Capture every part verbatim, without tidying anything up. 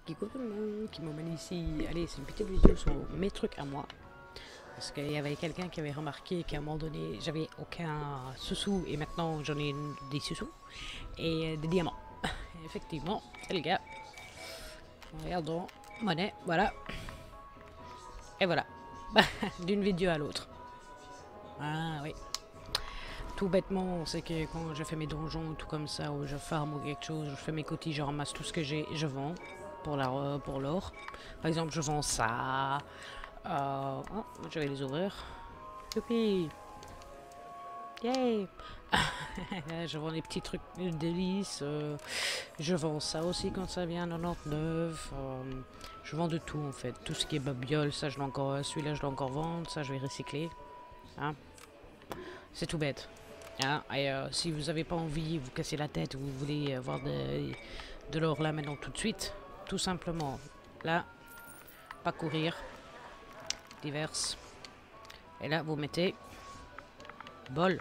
Coucou tout le monde qui m'emmène ici. Allez, c'est une petite vidéo sur mes trucs à moi. Parce qu'il y avait quelqu'un qui avait remarqué qu'à un moment donné, j'avais aucun sous-sous et maintenant j'en ai des sous-sous et des diamants. Effectivement, c'est le gars. Regardons, monnaie, voilà. Et voilà. D'une vidéo à l'autre. Ah oui. Tout bêtement, c'est que quand je fais mes donjons, tout comme ça, ou je farm ou quelque chose, je fais mes cotilles, je ramasse tout ce que j'ai, je vends pour la pour l'or. Par exemple, je vends ça. Euh, oh, je vais les ouvrir. Youpi! Yay! Je vends des petits trucs de délices. Euh, je vends ça aussi quand ça vient à quatre-vingt-dix-neuf. Euh, je vends de tout en fait. Tout ce qui est babiole, ça je dois encore. Celui-là je dois encore vendre. Ça je vais recycler. Hein? C'est tout bête. Hein? Et euh, si vous n'avez pas envie, vous cassez la tête, vous voulez avoir de, de l'or là maintenant tout de suite, tout simplement. Là, pas courir. Diverses. Et là, vous mettez bol.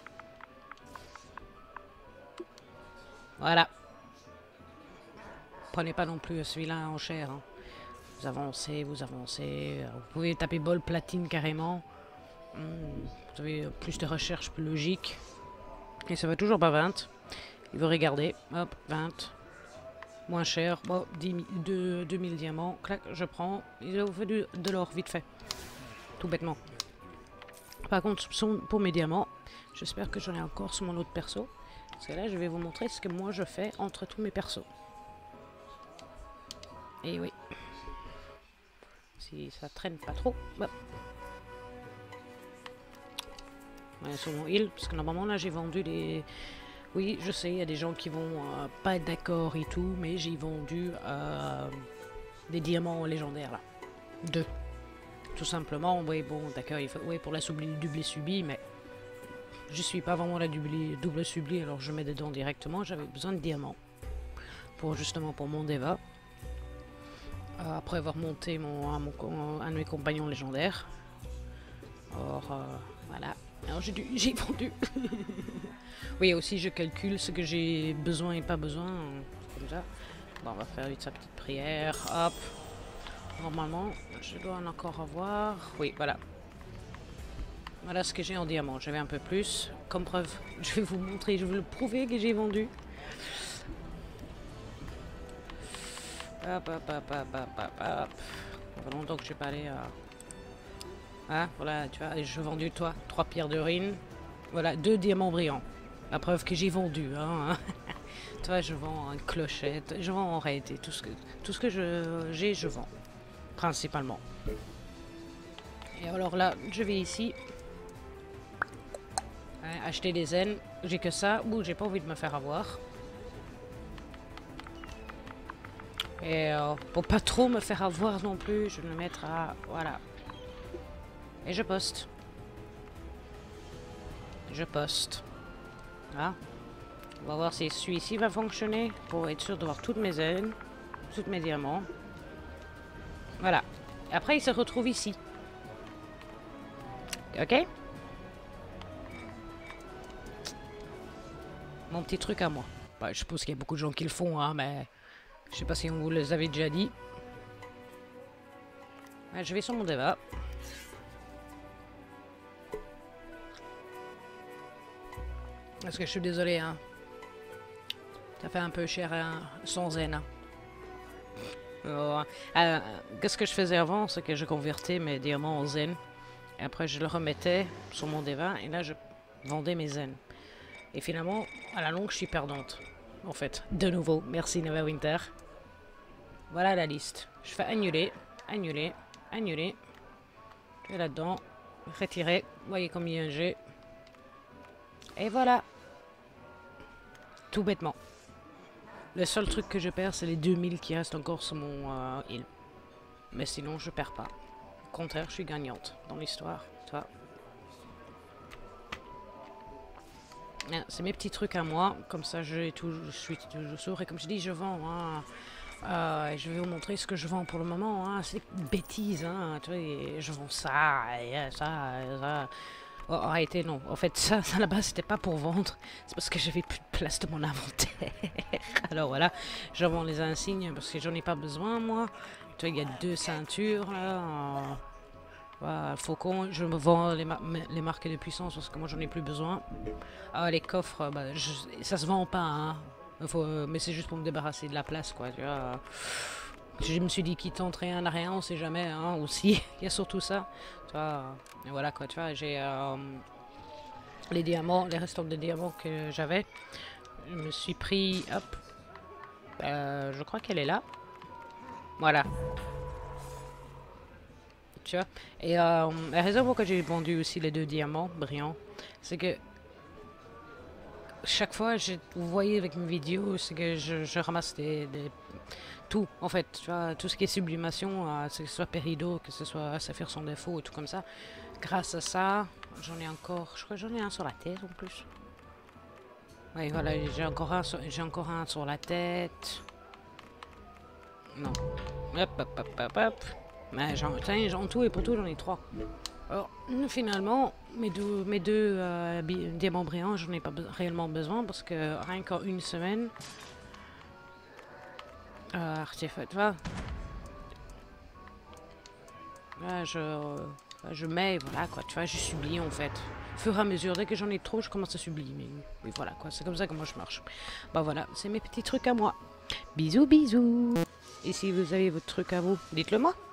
Voilà. Prenez pas non plus celui-là en chair. Hein. Vous avancez, vous avancez. Vous pouvez taper bol platine carrément. Mmh. Vous avez plus de recherche, plus logique. Et ça va toujours pas vingt. Il veut regarder. Hop, vingt. Moins cher. Bon, dix mille, deux mille diamants. Clac, je prends. Il vous fait de, de l'or, vite fait. Tout bêtement. Par contre, pour mes diamants, j'espère que j'en ai encore sur mon autre perso. Parce que là, je vais vous montrer ce que moi je fais entre tous mes persos. Et oui. Si ça traîne pas trop. Bah. Ouais, sur mon heal, parce que normalement là j'ai vendu les... Oui, je sais, il y a des gens qui vont euh, pas être d'accord et tout, mais j'ai vendu euh, des diamants légendaires là. Deux. Tout simplement, oui, bon, d'accord, il faut, oui, pour la double subie, mais je suis pas vraiment la double, double subie, alors je mets dedans directement. J'avais besoin de diamants pour justement pour mon Deva. Euh, après avoir monté mon, un, mon, un de mes compagnons légendaires. Or, euh, voilà. Alors j'ai vendu. Oui, aussi je calcule ce que j'ai besoin et pas besoin. Comme ça. Bon, on va faire vite sa petite prière. Hop. Normalement, je dois en encore avoir. Oui, voilà. Voilà ce que j'ai en diamant. J'avais un peu plus. Comme preuve, je vais vous montrer, je vais vous le prouver que j'ai vendu. Hop, hop, hop, hop, hop, hop, hop. Ça fait longtemps que je suis pas allé à... Ah, voilà, tu vois, j'ai vendu, toi, trois pierres de ruine. Voilà, deux diamants brillants. La preuve que j'ai vendu, hein. Tu vois, je vends une clochette. Je vends en réalité tout ce que, tout ce que j'ai, je, je vends. Principalement. Et alors là, je vais ici. Hein, acheter des zen. J'ai que ça. Ou j'ai pas envie de me faire avoir. Et euh, pour pas trop me faire avoir non plus, je vais le mettre à... Voilà. Et je poste. Je poste. Ah. On va voir si celui-ci va fonctionner pour être sûr d'avoir toutes mes ailes, toutes mes diamants. Voilà. Après, il se retrouve ici. Ok? Mon petit truc à moi. Bah, je suppose qu'il y a beaucoup de gens qui le font, hein, mais je sais pas si on vous les avait déjà dit. Ouais, je vais sur mon Deva. Parce que je suis désolé, hein. Ça fait un peu cher hein, sans zen. Hein. Euh, euh, Qu'est-ce que je faisais avant? C'est que je convertais mes diamants en zen. Et après, je le remettais sur mon Deva. Et là, je vendais mes zen. Et finalement, à la longue, je suis perdante. En fait, de nouveau, merci Neverwinter. Voilà la liste. Je fais annuler, annuler, annuler. Je vais là-dedans. Retirer. Vous voyez combien j'ai. Et voilà. Tout bêtement. Le seul truc que je perds, c'est les deux mille qui restent encore sur mon euh, île. Mais sinon, je perds pas. Au contraire, je suis gagnante dans l'histoire. C'est mes petits trucs à moi. Comme ça, je, tout, je suis toujours sûr. Et comme je dis, je vends. Hein. Euh, je vais vous montrer ce que je vends pour le moment. Hein. C'est des bêtises. Hein. Tu vois, je vends ça, et ça, et ça. Oh, arrêtez, non. En fait, ça, ça là-bas, c'était pas pour vendre. C'est parce que j'avais plus de place de mon inventaire. Alors voilà, je vends les insignes parce que j'en ai pas besoin, moi. Tu vois, il y a deux ceintures, là. euh, voilà, faucon, je me vends les, ma les marques de puissance parce que moi, j'en ai plus besoin. Ah, les coffres, bah, je, ça se vend pas, hein. Faut, euh, mais c'est juste pour me débarrasser de la place, quoi, tu vois. Je me suis dit, qui tente rien à rien, on sait jamais, hein, aussi. Il y a surtout ça. Tu vois, et voilà, quoi, tu vois, j'ai euh, les diamants, les restants de diamants que j'avais. Je me suis pris, hop, euh, je crois qu'elle est là. Voilà, tu vois. Et euh, la raison pour laquelle j'ai vendu aussi les deux diamants brillants, c'est que chaque fois, je, vous voyez avec mes vidéos, c'est que je, je ramasse des, des tout, en fait, tu vois, tout ce qui est sublimation, euh, que ce soit Pérido, que ce soit Saphir sans défaut, et tout comme ça. Grâce à ça, j'en ai encore, je crois que j'en ai un sur la tête en plus. Oui, voilà, j'ai encore un sur, j'ai encore un sur la tête. Non. Hop, hop, hop, hop, hop. Mais j'en, j'en tout et pour tout, j'en ai trois. Alors, finalement, mes deux, mes deux euh, diamants brillants, j'en ai pas be réellement besoin parce que rien qu'en une semaine, euh, artefact, tu vois, là, je, je mets, voilà quoi, tu vois, je sublie en fait. Au fur et à mesure, dès que j'en ai trop, je commence à sublimer. Mais voilà quoi, c'est comme ça que moi je marche. Bah voilà, c'est mes petits trucs à moi. Bisous, bisous. Et si vous avez votre truc à vous, dites-le moi.